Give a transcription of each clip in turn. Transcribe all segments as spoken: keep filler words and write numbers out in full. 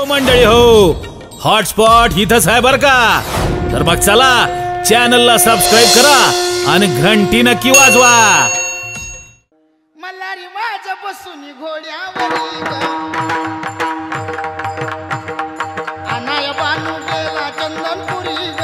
मंडळी हो, हॉटस्पॉट इथंच आहे बर का. तर मग चला चॅनलला सबस्क्राईब करा आणि घंटी नक्की वाजवा. मल्हारी माझ्या बसून घोड्यावरी अनाय बानू गेला चंदनपुरी ग.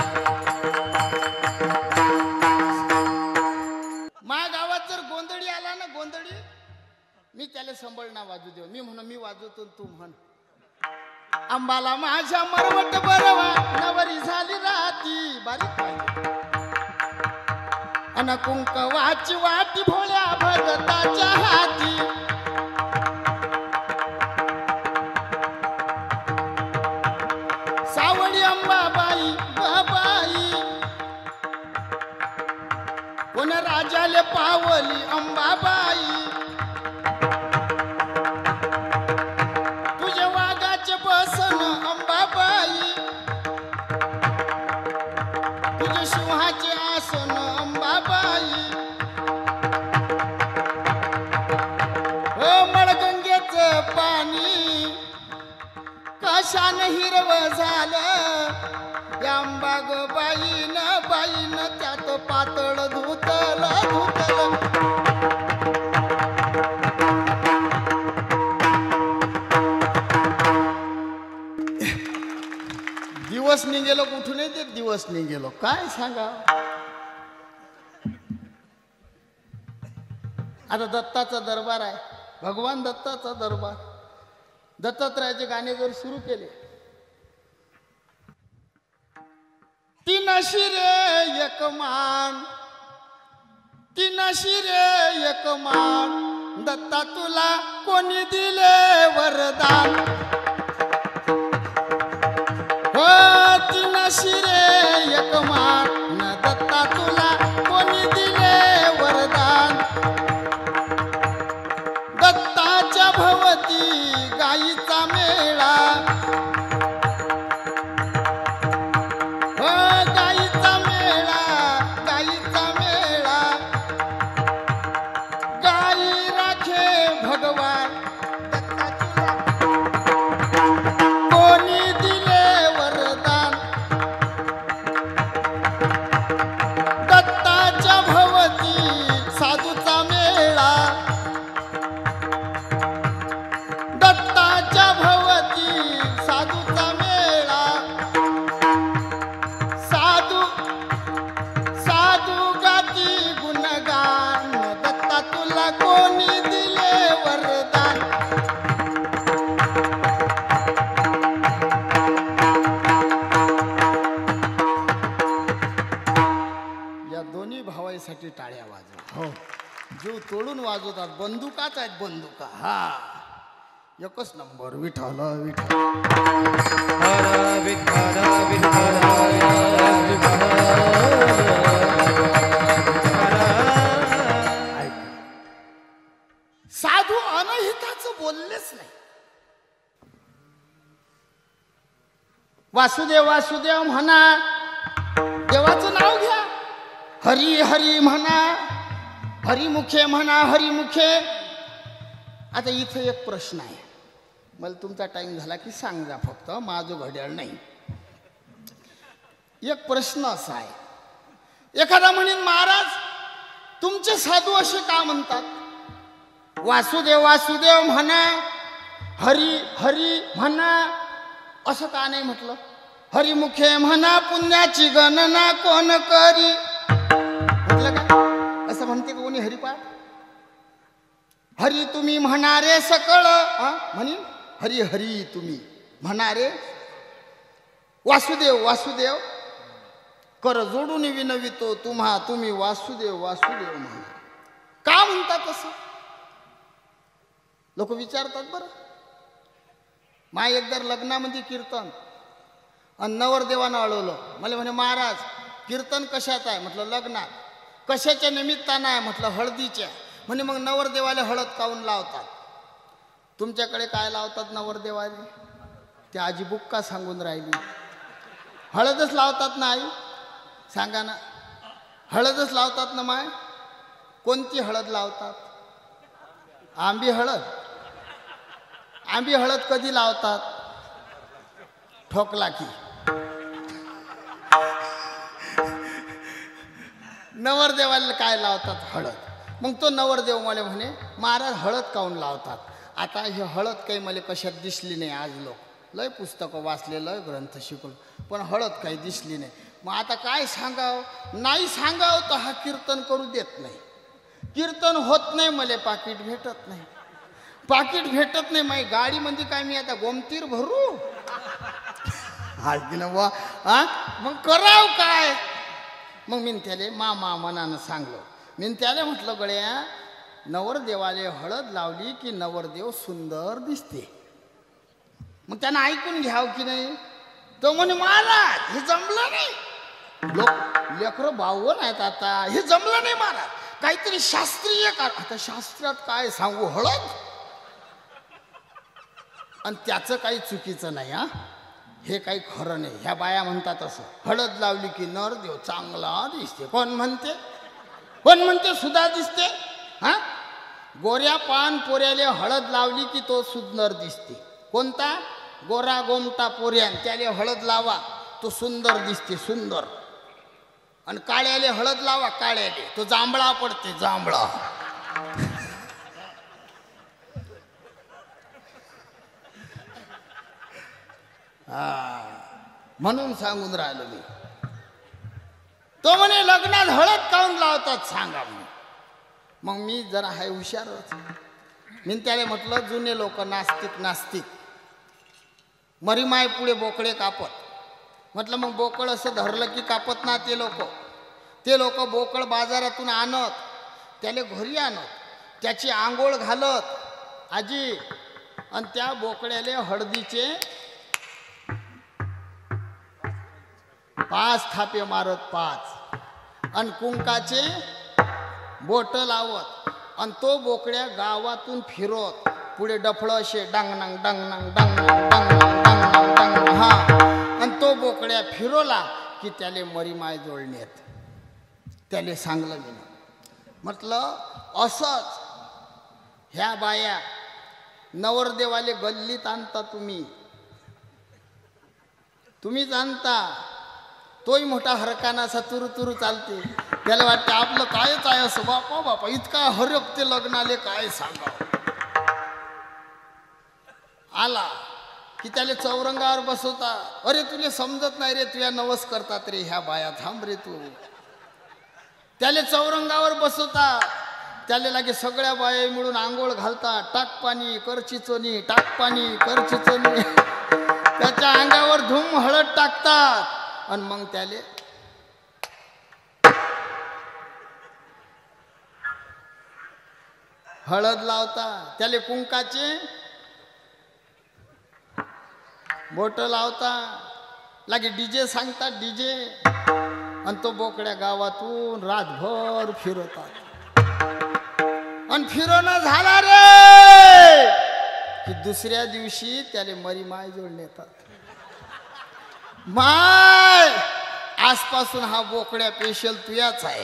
माझ्या गावात जर गोंधळी आला ना गोंधळी, मी त्याला संभळना वाजू देऊ. मी म्हणून मी वाजवतो तू म्हण. अंबाला माझ्या मरवट बरवा नवरी झाली राती बारीक अन कुंकवाची वाटी भोळ्या भगताच्या हाती. सावळी अंबाबाई बाबाई कोण राजाले पावली अंबाबाई. तुझे वाघाचे बसन अंबाबाई, तुझे सिंहाचे आसन अंबाबाई. ओ मळगंगेचं पाणी कशान हिरव झालं या अंबाग बाईन बाईन त्यात पातळ धुतल धुतल. दिवस निघेलो कुठून ते दिवस निघेलो काय सांगा. आता दत्ताचा दरबार आहे, भगवान दत्ताचा दरबार. दत्तात्रयाचे गाणे जर सुरू केले, तीन शिरे एक मान, तीन शिरे एक मान, दत्ता तुला कोणी दिले वरदान. हो तीन शिरे एक मान, दत्ता तुला कोणी दिले वरदान. दत्ताच्या भवती गाईचा मेळा, हो गाईचा मेळा गाईचा मेळा. गाई राखे भगवान दत्ता तुला कोणी दिले वरदान. दत्ताच्या भवती साधूचा मेळा, दत्ताच्या भवती साधूचा मेळा. साधू साधू गाती गुणगान, दत्ता तुला कोणी दिले वरदान. या दोन्ही भावाईसाठी टाळ्या वाजवा. हो, जीव तोडून वाजवतात. बंदुकाच आहेत बंदुका. हा एकच नंबर. विठ्ठल विठ्ठल साधू अनहिताचं बोललेच नाही. वासुदेव वासुदेव म्हणा, देवाचं नाव घ्या. हरी हरी म्हणा, हरिमुखे म्हणा हरिमुखे. आता इथं एक प्रश्न आहे, मला तुमचा टाइम झाला की सांग जा, फक्त माझं घड्याळ नाही. एक प्रश्न असा आहे, एखादा म्हणेन महाराज तुमचे साधू असे का म्हणतात? वासुदेव वासुदेव म्हणा, हरी हरी म्हणा, असं का नाही म्हटलं? हरिमुखे म्हणा पुण्याची गणना कोण करी, म्हटलं का? असं म्हणते का कोणी हरिपाठ? हरी तुम्ही म्हणारे सकळ म्हणी, हरी हरी तुम्ही म्हणारे. वासुदेव वासुदेव कर जोडून विनवितो तुम्हा, तुम्ही वासुदेव वासुदेव म्हणा. का म्हणतात असं? लोक विचारतात. बरं, माय एकदा लग्नामध्ये कीर्तन आणि नवरदेवानं अळवलं. मला म्हणे महाराज कीर्तन कशात आहे? म्हटलं लग्नात. कशाच्या निमित्तानं आहे? म्हटलं हळदीच्या. म्हणे मग नवरदेवाला हळद काऊन लावतात? तुमच्याकडे काय लावतात नवरदेवाले? ते आजी बुक्का सांगून राहिली. हळदच लावतात ना आई? सांगा ना, हळदच लावतात ना माय? कोणती हळद लावतात? आंबी हळद. आंबी हळद कधी लावतात? ठोकला की नवरदेवाला काय लावतात? हळद. मग तो नवरदेव मला म्हणे महाराज हळद काऊन लावतात? आता ही हळद काही मला कशात दिसली नाही. आज लोक लय पुस्तकं वाचले, लय ग्रंथ शिकलो, पण हळद काही दिसली नाही. मग आता काय सांगाव? नाही सांगाव तर हा कीर्तन करू देत नाही. कीर्तन होत नाही, मला पाकिट भेटत नाही. पाकिट भेटत नाही, माझी गाडीमध्ये काय मी आता गोमतीर भरू? ऐक ना वा. हा मग कराव काय? मग मी त्याले मामा मनानं सांगलो. मी त्याला म्हटलं गड्या, नवरदेवाले हळद लावली की नवरदेव सुंदर दिसते. मग त्यांना ऐकून घ्याव की नाही? तो म्हणे महाराज हे जमलं नाही. लोक लेकरं बावन्न आहेत आता, हे जमलं नाही महाराज, काहीतरी शास्त्रीय का. आता शास्त्रात काय सांगू? हळद. आणि त्याचं काही चुकीचं नाही. हा हे काही खरं नाही. ह्या बाया म्हणतात असं, हळद लावली की नवरदेव चांगला दिसते. कोण म्हणते? कोण म्हणते सुद्धा दिसते? हा गोऱ्या पान पोऱ्याले हळद लावली की तो सुंदर दिसते. कोणता? गोरा गोमटा पोऱ्यान त्याले हळद लावा, तो सुंदर दिसते, सुंदर. आणि काळ्याले हळद लावा, काळ्याले तो जांभळा पडते, जांभळा. हा म्हणून सांगून राहिलो मी. तो म्हणे लग्नात हळद काऊन लावतात सांगा म्हणे. मग मी जरा हाय हुशारच. मी त्याला म्हटलं जुने लोक नास्तिक नास्तिक मरीमाय पुढे बोकडे कापत. म्हटलं मग बोकड असं धरलं की कापत ना ते लोक. ते लोक बोकड बाजारातून आणत, त्याला घरी आणत, त्याची आंघोळ घालत आजी, आणि त्या बोकड्याले हळदीचे पाच थापे मारत, पाच, आणि कुंकाचे बोट लावत, आणि तो बोकड्या गावातून फिरत पुढे डफळ असे डांगणांग डांगणांग डांगणांग डांगणांग डांगणांग डांगणांग. हा आणि तो बोकड्या फिरवला की त्याले मरीमाय जोडण्यात. त्याले सांगलं मी, म्हटलं असंच ह्या बाया नवरदेवाले गल्लीत आणता, तुम्ही तुम्हीच आणता. तोही मोठा हरकानाचा तुरु तुरु चालते. त्याला वाटतं आपलं कायच आहे असं. बापा बापा इतका हरकते लग्नाले काय सांगावं. आला की त्याला चौरंगावर बसवता. अरे तुला समजत नाही रे, तुया नवस करतात रे ह्या बाया, थांब रे तू. त्याला चौरंगावर बसवता. त्याला लागे सगळ्या बाया मिळून आंघोळ घालतात. टाक पाणी कर चिचोनी, टाक पाणी कर चिचोनी. त्याच्या अंगावर धूम हळद टाकतात. आणि मग त्याले हळद लावता. त्याले कुंकाचे बोट लावता. लागे डीजे सांगतात, डीजे. आणि तो बोकड्या गावातून रातभर फिरवतात. आणि फिरवणं झाला रे की दुसऱ्या दिवशी त्याले मरी माय जोडले येतात. माय आजपासून हा बोकड्या पेशल तुयाच आहे.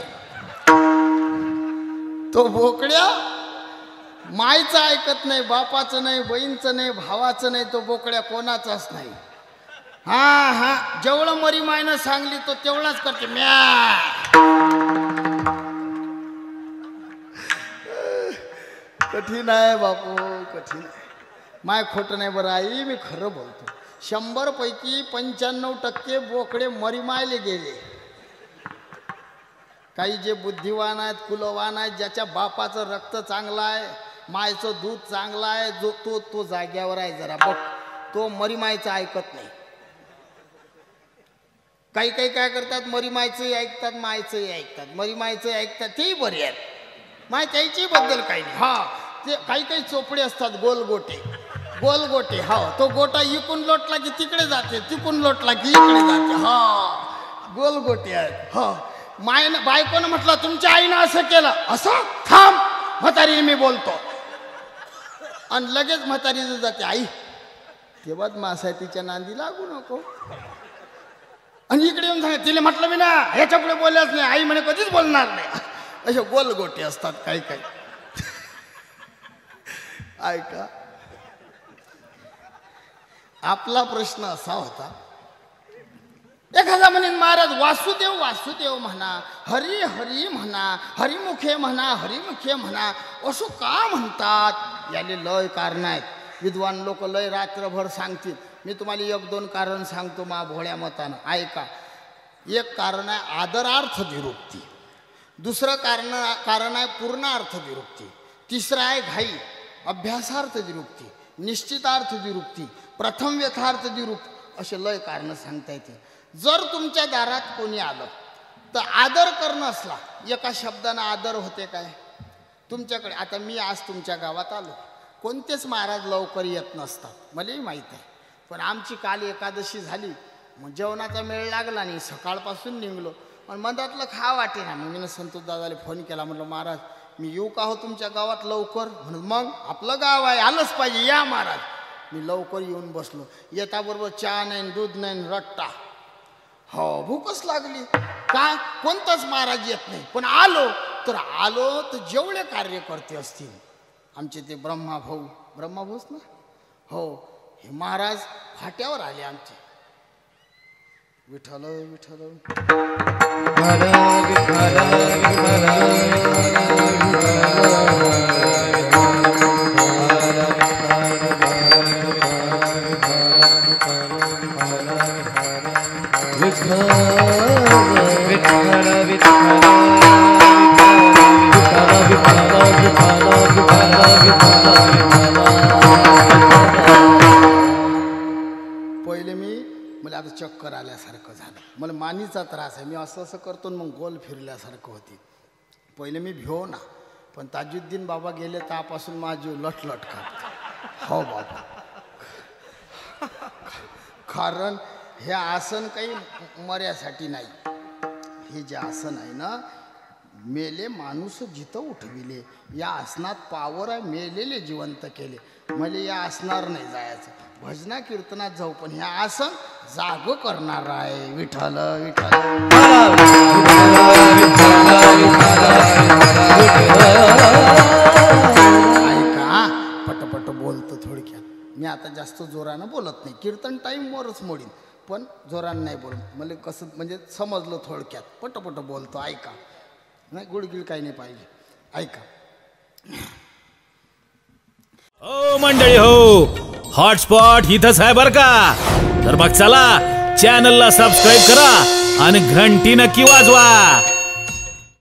तो बोकड्या मायचं ऐकत नाही, बापाचं नाही, बहीणचं नाही, भावाचं नाही. तो बोकड्या कोणाचाच नाही. हा हा जेवढं मरी मायनं सांगली तो तेवढाच करते. म्या कठीण आहे बापू, कठीण आहे. माय खोटं नाही बरं आई, मी खरं बोलतो. शंभर पैकी पंच्याण्णव टक्के बोकडे मरीमायले गेले. काही जे बुद्धिवान आहेत, कुलवान आहेत, ज्याच्या बापाचं रक्त चांगलं आहे, मायचं दूध चांगलं आहे, जो तो तो जाग्यावर आहे. जरा बघ, तो मरीमायचं ऐकत नाही. काही काही काय करतात, मरीमायचंही ऐकतात, मायचंही ऐकतात. मरीमायचंही ऐकतात, तेही बरे आहेत. माय त्याची बद्दल काही नाही. हा ते काही काही चोपडे असतात, गोलगोटे गोलगोटे. हा तो गोटा इकून लोटला की तिकडे जाते, तिकून लोटला की इकडे जाते. हा गोलगोटे आहेत. हा मायनं बायकोनं म्हटलं तुमच्या आईनं असं केलं, असं थांब म्हातारी मी बोलतो. आणि लगेच म्हातारी जाते, आई ते बदमाश आहे, तिच्या नांदी लागू नको. आणि इकडे येऊन सांगा, तिला म्हटलं मी ना ह्याच्या पुढे बोलल्याच नाही. आई म्हणे कधीच बोलणार नाही. असे गोलगोटे असतात काही काही. ऐका आपला प्रश्न असा होता, एखादा म्हणे महाराज वासुदेव वासुदेव म्हणा, हरी हरी म्हणा, हरिमुखे म्हणा, हरिमुखे म्हणा, असं का म्हणतात? याले लय कारण आहेत. विद्वान लोक लय रात्रभर सांगतील. मी तुम्हाला एक दोन कारण सांगतो मा भोळ्या मतानं, ऐका. एक कारण आहे आदरार्थ विरुक्ती, दुसरं कारण कारण आहे पूर्णार्थ विरुक्ती, तिसरं आहे घाई अभ्यासार्थ विरुक्ती, निश्चितार्थ विरुक्ती, प्रथम यथार्थ विरुक्ती, असे लय कारण सांगता येते. जर तुमच्या दारात कोणी आलं तर आदर करणं असला, एका शब्दानं आदर होते काय? तुमच्याकडे आता मी आज तुमच्या गावात आलो, कोणतेच महाराज लवकर येत नसतात, मलाही माहीत आहे. पण आमची काल एकादशी झाली, मग जेवणाचा मेळ लागला नाही, सकाळपासून निघलो. पण मधातलं खा वाटे ना. मग मी संतोष दादाला फोन केला, म्हटलं महाराज मी येऊ का हो तुमच्या गावात लवकर? म्हणून मग आपलं गाव आहे, आलंच पाहिजे, या महाराज. मी लवकर येऊन बसलो. येताबरोबर चहा नाही, दूध नाही, रट्टा. हो भूकच लागली. काय कोणताच महाराज येत नाही, पण आलो तर आलो तर जेवढे कार्यकर्ते असतील आमचे ते ब्रह्मा भाऊ, ब्रह्मा भाऊच ना, हो हे महाराज फाट्यावर आले आमचे. विठ्ठल विठ्ठल पहिले मी मला आता चक्कर आल्यासारखं झालं, मला मानीचा त्रास आहे. मी असं असं करतो मग गोल फिरल्यासारखं होती. पहिले मी भिओ ना, पण ताजुद्दीन बाबा गेले त्यापासून माझी लटलट खात. हो बाबा, कारण हे आसन काही मर्यासाठी नाही. हे जे आसन आहे ना, मेले माणूस जिथं उठविले, या आसनात पावर आहे, मेलेले जिवंत केले. मला या आसनावर नाही जायचं, भजना कीर्तनात जाऊ, पण हे आसन जाग करणार आहे. विठ्ठल विठ्ठल ऐका, पटपट बोलतो थोडक्यात. मी आता जास्त जोरानं बोलत नाही, कीर्तन टाईमवरच मोडीन, पण जोरानं नाही बोलत. मला कसं म्हणजे समजलं थोडक्यात, पटपट बोलतो. ऐका, नाही गुडगिळ काही नाही पाहिजे, ऐका. हो मंडळी हो, हॉटस्पॉट इथंच आहे बर का. तर मग चला चॅनलला सबस्क्राईब करा आणि घंटी नक्की वाजवा.